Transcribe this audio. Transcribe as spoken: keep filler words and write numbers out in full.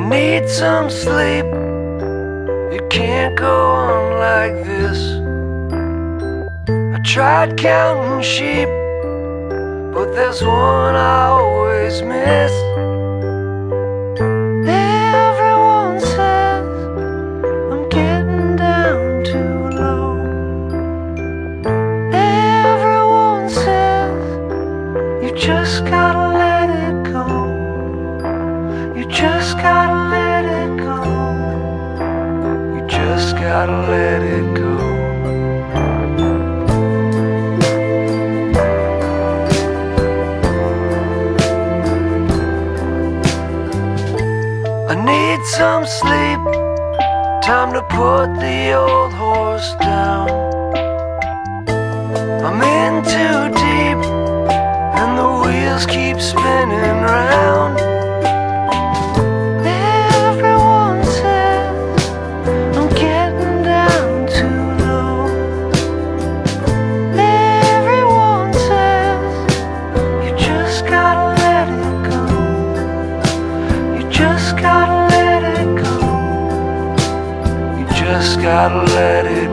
need some sleep. You can't go on like this. I tried counting sheep, but there's one I always miss. Everyone says I'm getting down too low. Everyone says you just gotta let it go. You just gotta let it go. You just gotta let it go. I need some sleep, time to put the old horse down. I'm in too deep, and the wheels keep spinning round. Everyone says I'm getting down too low. Everyone says you just gotta let it go. You just gotta let it go. You just gotta let it